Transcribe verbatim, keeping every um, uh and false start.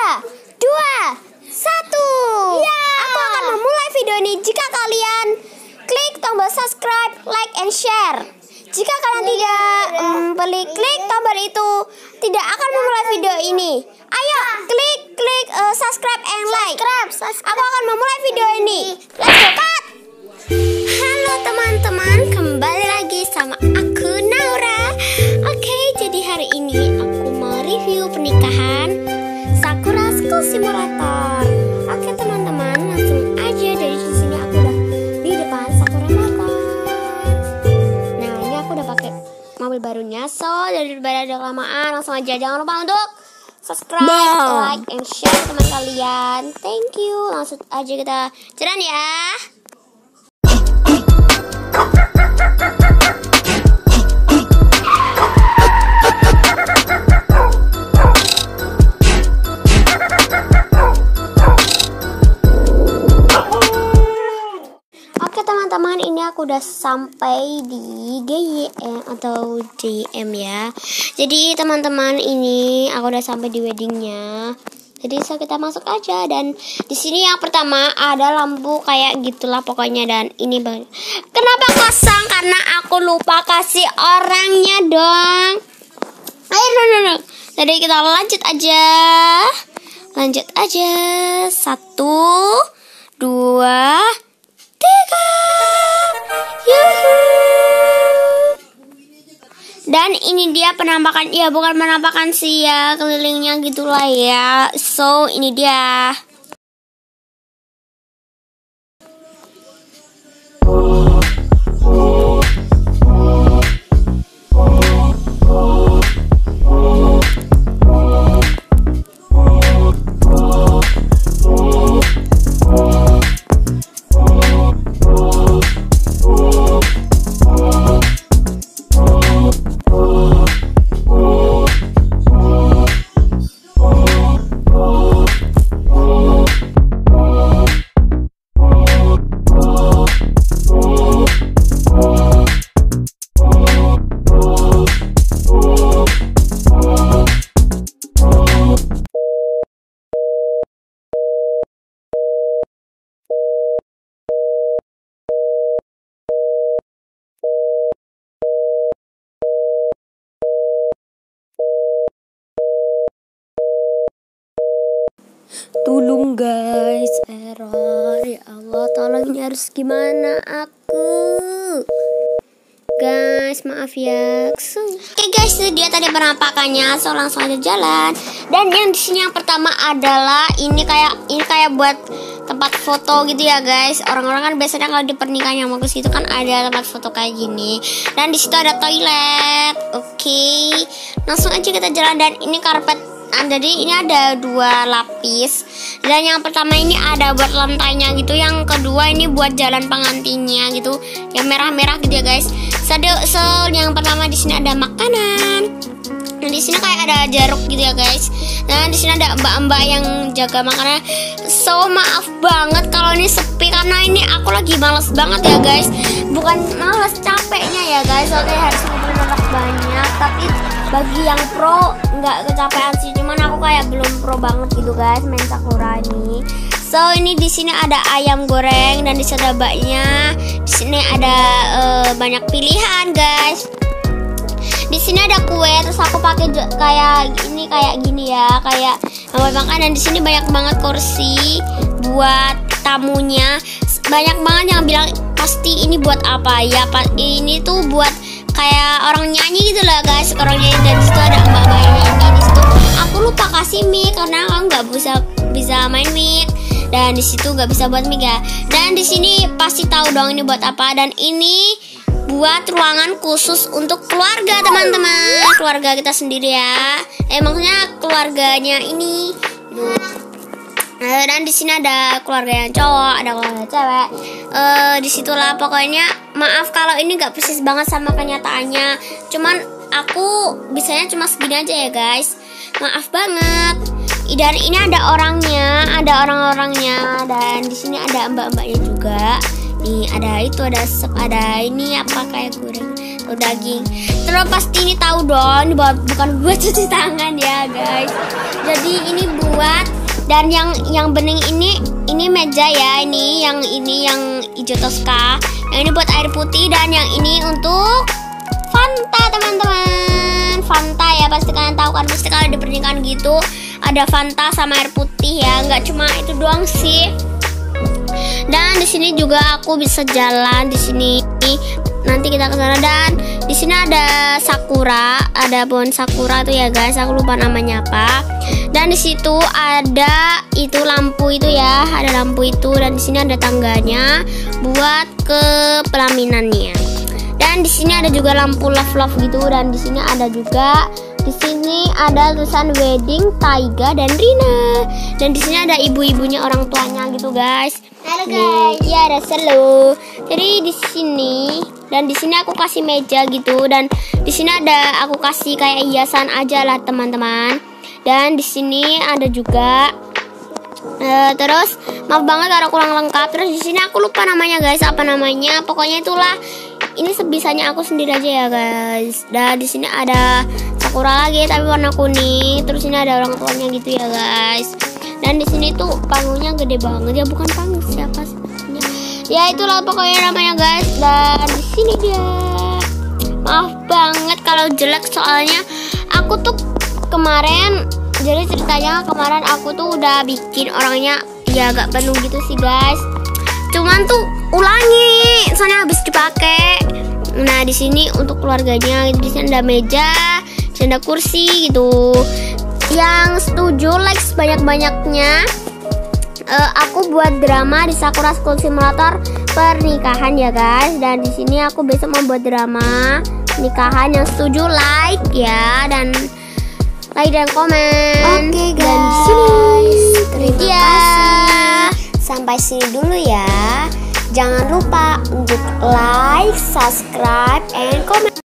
tiga, dua, satu. Ya. Aku akan memulai video ini jika kalian klik tombol subscribe, like, and share. Jika kalian tidak membeli klik tombol itu, tidak akan memulai video ini. Ayo klik klik uh, subscribe and like. Subscribe, subscribe. Aku akan memulai video ini. Let's go, cut. Halo teman-teman, kembali lagi sama aku Naura. Oke, jadi hari ini aku mau review pernikahan Sakura School Simulator. Oke teman-teman, langsung aja dari sini aku udah di depan Sakura Motors. Nah ini aku udah pakai mobil barunya, so daripada ada kelamaan langsung aja. Jangan lupa untuk subscribe, nah. like, and share teman kalian. Thank you. Langsung aja kita jalan ya. Oke teman-teman, ini aku udah sampai di G Y M atau J M ya. Jadi teman-teman, ini aku udah sampai di weddingnya. Jadi so kita masuk aja, dan di sini yang pertama ada lampu kayak gitulah pokoknya, dan ini bang. Kenapa kosong? Karena aku lupa kasih orangnya dong. Ayo no no no. Jadi kita lanjut aja, lanjut aja. Satu, dua, tiga. Yuhu. Dan ini dia penampakan, ya bukan penampakan sih ya, kelilingnya gitulah ya. So ini dia. Tolong guys, error ya Allah, tolong ini harus gimana aku guys, maaf ya. Oke okay guys, itu dia tadi penampakannya, so langsung aja jalan. Dan yang di sini yang pertama adalah ini kayak ini kayak buat tempat foto gitu ya guys. Orang-orang kan biasanya kalau di pernikahan yang bagus itu kan ada tempat foto kayak gini. Dan di situ ada toilet. Oke, okay. Langsung aja kita jalan, dan ini karpet. Nah, jadi ini ada dua lapis, dan yang pertama ini ada buat lantainya gitu, yang kedua ini buat jalan pengantinnya gitu, yang merah-merah gitu ya guys. Sede, so yang pertama di sini ada makanan, dan di sini kayak ada jeruk gitu ya guys. Dan di sini ada mbak-mbak yang jaga makanan. So maaf banget kalau ini sepi, karena ini aku lagi males banget ya guys. Bukan males, capeknya ya guys. Oke, harus ngumpulin orang banyak, tapi bagi yang pro nggak kecapean sih, cuman aku kayak belum pro banget gitu guys main Sakura ini. So ini di sini ada ayam goreng, dan di sini ada baknya. Di sini ada uh, banyak pilihan guys. Di sini ada kue, terus aku pakai kayak ini kayak gini ya, kayak buat makan. Dan di sini banyak banget kursi buat tamunya. Banyak banget yang bilang pasti ini buat apa ya? Ini tuh buat kayak orang nyanyi gitu lah guys, orang nyanyi. Dan disitu ada mbak-mbak yang nyanyi. Di situ aku lupa kasih mic karena aku nggak bisa bisa main mic, dan di situ nggak bisa buat mic ya. Dan di sini pasti tahu dong ini buat apa. Dan ini buat ruangan khusus untuk keluarga teman-teman, keluarga kita sendiri ya. Eh maksudnya keluarganya ini. Nah, dan di sini ada keluarga yang cowok, ada keluarga cewek. Eh disitulah pokoknya. Maaf kalau ini nggak persis banget sama kenyataannya. Cuman aku bisanya cuma segini aja ya guys. Maaf banget. Dan ini ada orangnya, ada orang-orangnya, dan di sini ada mbak-mbaknya juga. Nih ada itu, ada sep, ada ini apa kayak goreng atau daging. Terus pasti ini tahu dong, ini buat, bukan buat cuci tangan ya guys. Jadi ini buat Dan yang yang bening ini ini meja ya, ini yang ini yang hijau toska. Yang ini buat air putih dan yang ini untuk Fanta teman-teman. Fanta ya, pasti kalian tahu kan, pasti kalau di pernikahan gitu ada Fanta sama air putih ya, nggak cuma itu doang sih. Dan di sini juga aku bisa jalan di sini. Nanti kita ke sana dan di sini ada sakura, ada pohon sakura tuh ya guys, aku lupa namanya apa. Dan di situ ada itu lampu itu ya, ada lampu itu dan di sini ada tangganya buat ke pelaminannya. Dan di sini ada juga lampu love love gitu dan di sini ada juga di sini ada tulisan wedding Taiga dan Rina. Dan di sini ada ibu-ibunya orang tuanya gitu guys. Halo guys. Ya ada selo. Jadi di sini dan di sini aku kasih meja gitu dan di sini ada aku kasih kayak hiasan aja lah teman-teman. Dan di sini ada juga uh, terus maaf banget kalau kurang lengkap. Terus di sini aku lupa namanya guys, apa namanya? Pokoknya itulah. Ini sebisanya aku sendiri aja ya guys. Dan di sini ada sakura lagi tapi warna kuning. Terus ini ada orang tuanya gitu ya guys. Dan di sini tuh panggungnya gede banget ya, bukan panggung siapa sih? Ya itulah pokoknya namanya guys. Dan di sini dia. Maaf banget kalau jelek soalnya aku tuh kemarin, jadi ceritanya kemarin aku tuh udah bikin orangnya ya agak penuh gitu sih guys. Cuman tuh ulangi, soalnya habis dipakai. Nah di sini untuk keluarganya, di sini ada meja, di sini ada kursi gitu. Yang setuju like sebanyak-banyaknya. Uh, aku buat drama di Sakura School Simulator pernikahan ya guys. Dan di sini aku besok membuat drama nikahan. Yang setuju like ya, dan like dan komen. Oke guys. Dan di sini terima ya. kasih. Sampai sini dulu ya. Jangan lupa untuk like, subscribe, and comment.